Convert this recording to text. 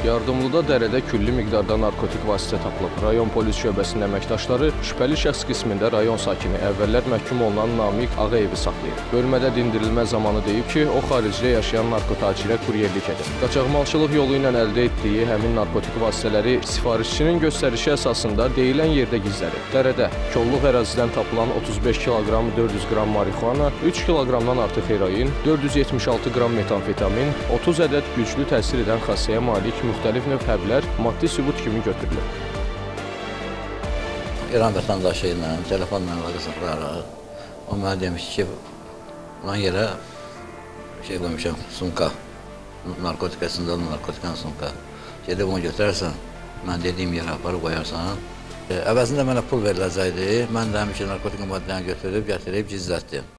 Yardımlıda dərədə külli miqdarda narkotik vasitə tapılıb. Rayon polis şöbəsinin əməkdaşları şübhəli şəxs qismində rayon sakini əvvəllər məhkum olunan Namiq Ağayevi saxlayıb. Bölmədə dindirilmə zamanı deyib ki, o xaricdə yaşayan narkotacirə kuryerlik edir. Qaçaqmalçılıq yolu ilə əldə etdiyi həmin narkotik vasitələri sifarişçinin göstərişi əsasında deyilən yerdə gizlədib. Dərədə kolluq ərazidən tapılan 35 kq 400 qram marixuana, 3 kq-dan artıq heroin, 476 qram metamfetamin, 30 ədəd güclü təsir edən xassəyə malik müxtəlif növ həblər maddi sübut kimi götürülür. İran vətəndaşı ilə telefonla əlaqə saxlayaraq, o mənə demiş ki, lan yerə qoymuşam, sumka, narkotikasında narkotikan sumka. Gedib onu götürərsən, mən dediyim yerə aparıb qoyarsan. Əvəzində mənə pul veriləcəkdi, mən də həmişə narkotik maddəni götürüb, gətirib gizlətdim.